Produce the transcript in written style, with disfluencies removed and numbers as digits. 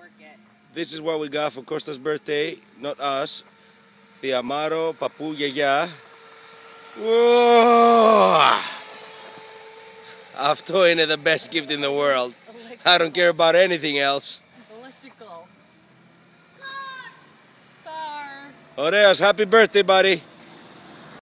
market. This is what we got for Costa's birthday, not us. The Amaro Papu Yaya. Whoa! Αυτό είναι the best gift in the world. I don't care about anything else. Electrical. Car. Ωραίος, happy birthday, buddy.